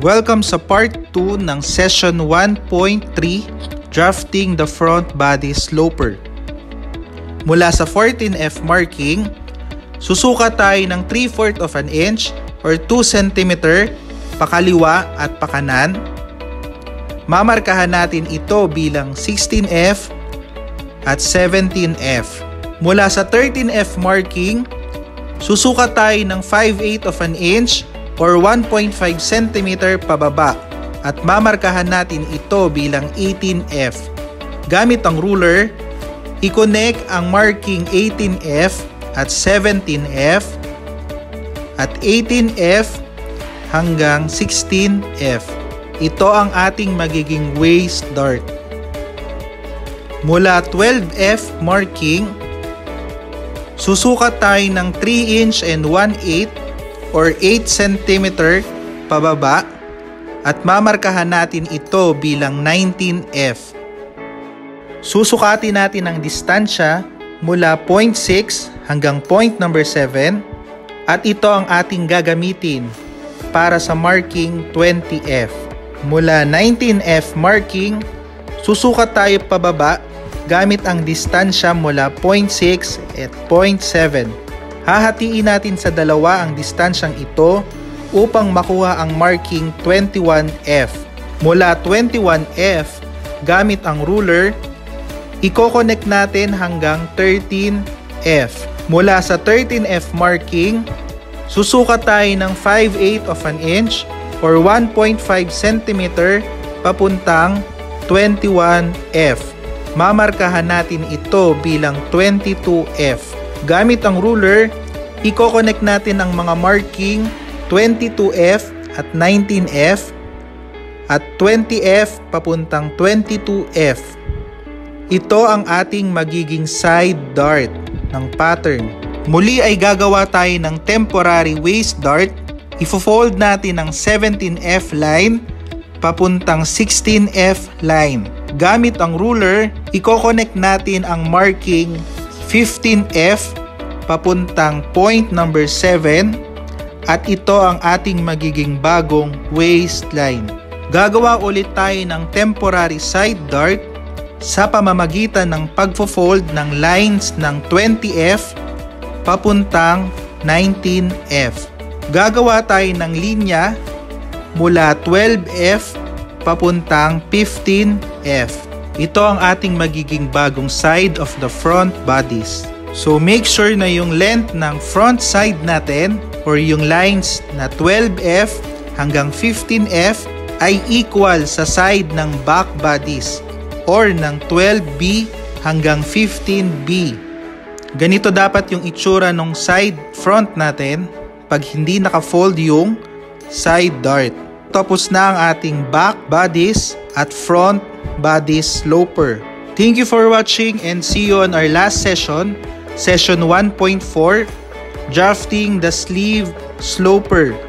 Welcome sa Part 2 ng Session 1.3, Drafting the Front Body Sloper. Mula sa 14F marking, susukat tayo ng 3/4 of an inch or 2 cm pakaliwa at pakanan. Mamarkahan natin ito bilang 16F at 17F. Mula sa 13F marking, susukat tayo ng 5/8 of an inch or 1.5 cm pababa at mamarkahan natin ito bilang 18F. Gamit ang ruler, i-connect ang marking 18F at 17F at 18F hanggang 16F. Ito ang ating magiging waist dart. Mula 12F marking, susukat tayo ng 3 inch and 1/8 or 8 cm pababa at mamarkahan natin ito bilang 19F. Susukatin natin ang distansya mula 0.6 hanggang point number 7 at ito ang ating gagamitin para sa marking 20F. Mula 19F marking, susukat tayo pababa gamit ang distansya mula 0.6 at 0.7. Hahatiin natin sa dalawa ang distansyang ito upang makuha ang marking 21F. Mula 21F, gamit ang ruler, i-connect natin hanggang 13F. Mula sa 13F marking, susukat tayo ng 5/8 of an inch or 1.5 cm papuntang 21F. Mamarkahan natin ito bilang 22F. Gamit ang ruler, i-connect natin ang mga marking 22F at 19F at 20F papuntang 22F. Ito ang ating magiging side dart ng pattern. Muli ay gagawa tayo ng temporary waist dart. Ifo-fold natin ang 17F line papuntang 16F line. Gamit ang ruler, i-connect natin ang marking 15F papuntang point number 7 at ito ang ating magiging bagong waistline. Gagawa ulit tayo ng temporary side dart sa pamamagitan ng pagfo-fold ng lines ng 20F papuntang 19F. Gagawa tayo ng linya mula 12F papuntang 15F. Ito ang ating magiging bagong side of the front bodice. So make sure na yung length ng front side natin or yung lines na 12F hanggang 15F ay equal sa side ng back bodice or ng 12B hanggang 15B. Ganito dapat yung itsura ng side front natin pag hindi naka-fold yung side dart. Tapos na ang ating back bodice at front bodice sloper. Thank you for watching and see you on our last session, Session 1.4, Drafting the Sleeve Sloper.